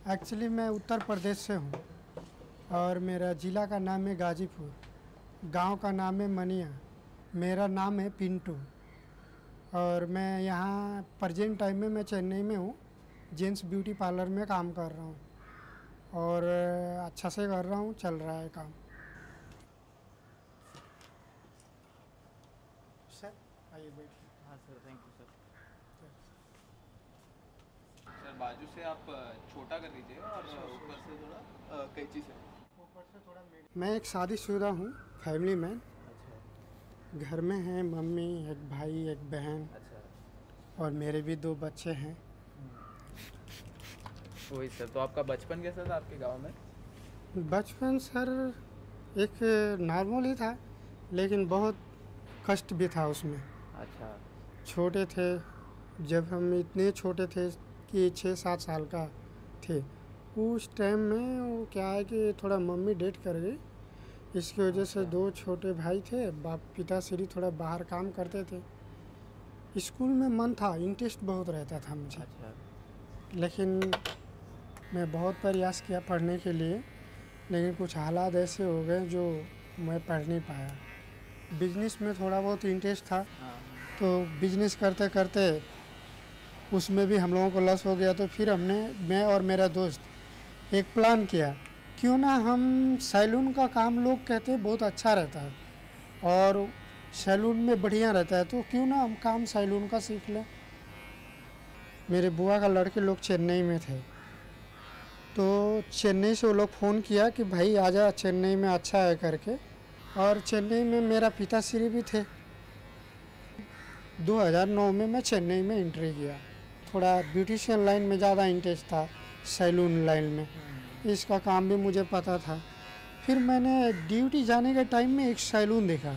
Actually मैं उत्तर प्रदेश से हूँ और मेरा ज़िला का नाम है गाजीपुर, गांव का नाम है मनिया, मेरा नाम है पिंटू और मैं यहाँ प्रेजेंट टाइम में मैं चेन्नई में हूँ। जेंट्स ब्यूटी पार्लर में काम कर रहा हूँ और अच्छा से कर रहा हूँ, चल रहा है काम। सर आइए बैठिए। हाँ sir, thank you sir. Sir बाजू से आप छोटा कर लीजिए और ऊपर से थोड़ा कैंची से ऊपर से थोड़ा। मैं एक शादीशुदा हूँ, फैमिली मैन। अच्छा घर में है मम्मी, एक भाई, एक बहन। अच्छा। और मेरे भी 2 बच्चे हैं। वही सर, तो आपका बचपन कैसा था आपके गांव में? बचपन सर एक नॉर्मल ही था, लेकिन बहुत कष्ट भी था उसमें। अच्छा। छोटे थे जब हम, इतने छोटे थे कि 6-7 साल का थे। उस टाइम में वो क्या है कि थोड़ा मम्मी डेथ कर गई, इसकी वजह से 2 छोटे भाई थे। बाप पिताश्री थोड़ा बाहर काम करते थे। स्कूल में मन था, इंटरेस्ट बहुत रहता था मुझे। अच्छा। लेकिन मैं बहुत प्रयास किया पढ़ने के लिए, लेकिन कुछ हालात ऐसे हो गए जो मैं पढ़ नहीं पाया। बिजनेस में थोड़ा बहुत इंटरेस्ट था, तो बिजनेस करते करते उसमें भी हम लोगों को लॉस हो गया। तो फिर मैं और मेरा दोस्त एक प्लान किया, क्यों ना हम सैलून का काम, लोग कहते हैं बहुत अच्छा रहता है और सैलून में बढ़िया रहता है, तो क्यों ना हम काम सैलून का सीख लें। मेरे बुआ का लड़के लोग चेन्नई में थे, तो चेन्नई से वो लोग फ़ोन किया कि भाई आजा, चेन्नई में अच्छा है करके। और चेन्नई में मेरा पिताश्री भी थे। 2009 में मैं चेन्नई में एंट्री किया। थोड़ा ब्यूटिशियन लाइन में ज़्यादा इंटरेस्ट था, सैलून लाइन में, इसका काम भी मुझे पता था। फिर मैंने ड्यूटी जाने के टाइम में एक सैलून देखा,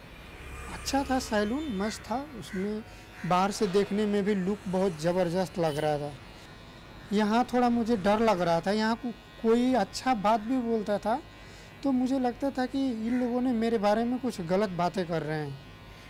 अच्छा था सैलून, मस्त था। उसमें बाहर से देखने में भी लुक बहुत ज़बरदस्त लग रहा था। यहाँ थोड़ा मुझे डर लग रहा था, यहाँ कोई अच्छा बात भी बोलता था तो मुझे लगता था कि इन लोगों ने मेरे बारे में कुछ गलत बातें कर रहे हैं,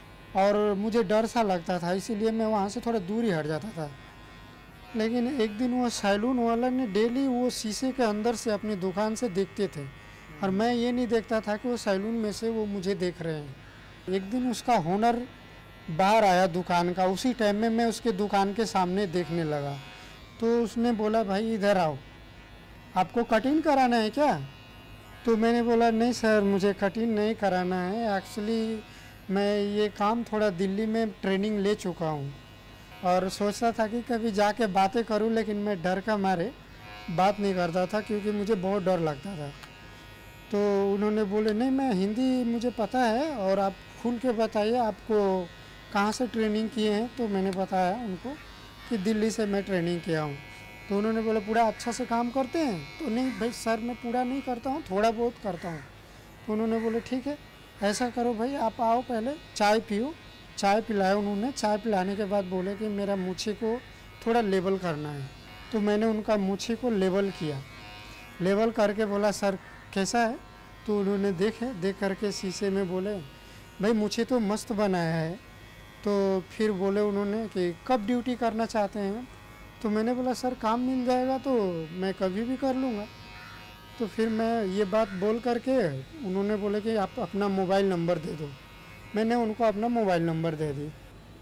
और मुझे डर सा लगता था, इसीलिए मैं वहाँ से थोड़ा दूर ही हट जाता था। लेकिन एक दिन वो सैलून वाला ने डेली वो शीशे के अंदर से अपनी दुकान से देखते थे, और मैं ये नहीं देखता था कि वो सैलून में से वो मुझे देख रहे हैं। एक दिन उसका ओनर बाहर आया दुकान का, उसी टाइम में मैं उसके दुकान के सामने देखने लगा। तो उसने बोला, भाई इधर आओ, आपको कटिंग कराना है क्या? तो मैंने बोला, नहीं सर, मुझे कटिंग नहीं कराना है। एक्चुअली मैं ये काम थोड़ा दिल्ली में ट्रेनिंग ले चुका हूँ और सोचता था कि कभी जाके बातें करूँ, लेकिन मैं डर का मारे बात नहीं करता था, क्योंकि मुझे बहुत डर लगता था। तो उन्होंने बोले, नहीं मैं हिंदी मुझे पता है, और आप खुल के बताइए आपको कहाँ से ट्रेनिंग किए हैं। तो मैंने बताया उनको कि दिल्ली से मैं ट्रेनिंग किया हूँ। तो उन्होंने बोला, पूरा अच्छा से काम करते हैं? तो नहीं भाई सर, मैं पूरा नहीं करता हूँ, थोड़ा बहुत करता हूँ। तो उन्होंने बोले, ठीक है ऐसा करो भाई, आप आओ पहले चाय पियो। चाय पिलाया उन्होंने। चाय पिलाने के बाद बोले कि मेरा मूछे को थोड़ा लेवल करना है। तो मैंने उनका मूछे को लेवल किया। लेवल करके बोला, सर कैसा है? तो उन्होंने देख करके शीशे में बोले, भाई मूछे तो मस्त बनाया है। तो फिर बोले उन्होंने कि कब ड्यूटी करना चाहते हैं? तो मैंने बोला, सर काम मिल जाएगा तो मैं कभी भी कर लूँगा। तो फिर मैं ये बात बोल करके उन्होंने बोले कि आप अपना मोबाइल नंबर दे दो। मैंने उनको अपना मोबाइल नंबर दे दी।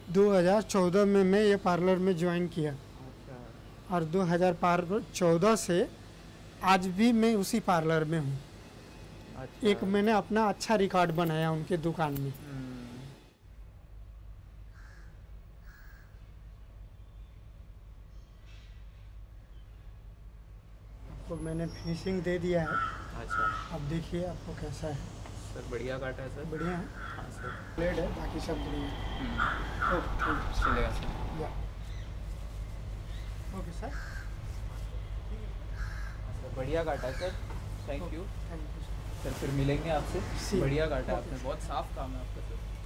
2014 में मैं ये पार्लर में ज्वाइन किया। अच्छा। और 2014 से आज भी मैं उसी पार्लर में हूँ। अच्छा। एक मैंने अपना अच्छा रिकॉर्ड बनाया उनके दुकान में। तो मैंने फिनिशिंग दे दिया है। अच्छा। अब देखिए आपको कैसा है। सर बढ़िया काटा है सर। बढ़िया है, हाँ सर। प्लेट है, बाकी सब बढ़िया है। ओके चलेगा सर। या ओके सर। सर बढ़िया काटा है sir, thank you thank you sir. फिर मिलेंगे आपसे। See you. बढ़िया काटा है Okay. आपने, बहुत साफ काम है आपका सर।